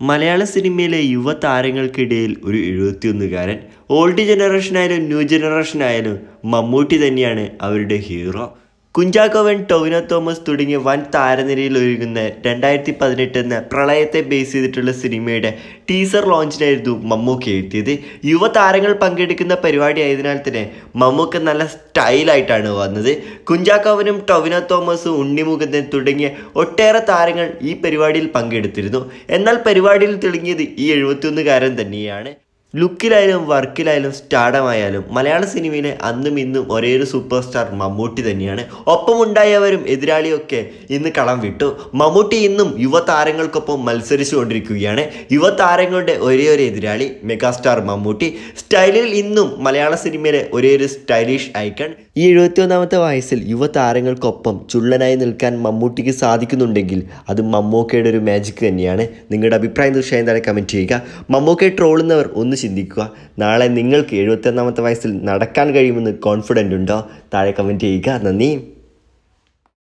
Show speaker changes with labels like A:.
A: മലയാള സിനിമയിലെ യുവതാരങ്ങൾക്കിടയിൽ ഒരു 71കാരൻ. ഓൾഡ് ജനറേഷനായാലും ന്യൂ ജനറേഷനായാലും മമ്മൂട്ടി തന്നെയാണ് അവരുടെ ഹീറോ. കുഞ്ചാക്കോവൻ, ടൊവിനോ തോമസ് തുടങ്ങിയ വൻ താരനിരയിൽ ഒരുങ്ങുന്ന 2018 എന്ന പ്രളയത്തെ ബേസ് ചെയ്തിട്ടുള്ള സിനിമയുടെ ടീസർ ലോഞ്ചിനായിരുന്നു മമ്മൂക്ക എത്തിയത്. യുവതാരങ്ങൾ പങ്കെടുക്കുന്ന പരിപാടി ആയതിനാൽ തന്നെ മമ്മൂക്ക നല്ല സ്റ്റൈലായിട്ടാണ് വന്നത്. കുഞ്ചാക്കോവനും ടൊവിനോ തോമസും, ഉണ്ണിമുകുന്ദൻ തുടങ്ങിയ ഒട്ടേറെ താരങ്ങൾ ഈ പരിപാടിയിൽ പങ്കെടുത്തിരുന്നു. എന്നാൽ പരിപാടിയിൽ തെളിഞ്ഞത് ഈ 71കാരൻ തന്നെയാണ്. ലുക്കിലായാലും വർക്കിലായാലും സ്റ്റാർഡമായാലും മലയാള സിനിമയിലെ അന്നും ഇന്നും ഒരേ ഒരു സൂപ്പർ സ്റ്റാർ മമ്മൂട്ടി തന്നെയാണ്. ഒപ്പമുണ്ടായവരും എതിരാളിയൊക്കെ ഇന്ന് കളം വിട്ടു. മമ്മൂട്ടി ഇന്നും യുവതാരങ്ങൾക്കൊപ്പം മത്സരിച്ചു കൊണ്ടിരിക്കുകയാണ്. യുവതാരങ്ങളുടെ ഒരേ ഒരു എതിരാളി മെഗാസ്റ്റാർ മമ്മൂട്ടി. സ്റ്റൈലിൽ ഇന്നും മലയാള സിനിമയിലെ ഒരേ ഒരു സ്റ്റൈലിഷ് ഐക്കൺ. ഈ 71ാമത്തെ വയസ്സിൽ യുവതാരങ്ങൾക്കൊപ്പം ചുള്ളനായി നിൽക്കാൻ മമ്മൂട്ടിക്ക് സാധിക്കുന്നുണ്ടെങ്കിൽ അത് മമ്മൂക്കയുടെ ഒരു മാജിക് തന്നെയാണ്. നിങ്ങളുടെ അഭിപ്രായം തീർച്ചയായും താഴെ കമൻറ്റ് ചെയ്യുക. മമ്മൂക്കയെ ട്രോളുന്നവർ ഒന്ന് ചിന്തിക്കുക. നാളെ നിങ്ങൾക്ക് 71ാമത്തെ വയസ്സിൽ നടക്കാൻ കഴിയുമെന്ന് കോൺഫിഡൻ്റ് ഉണ്ടോ? താഴെ കമൻറ്റ് ചെയ്യുക. നന്ദി.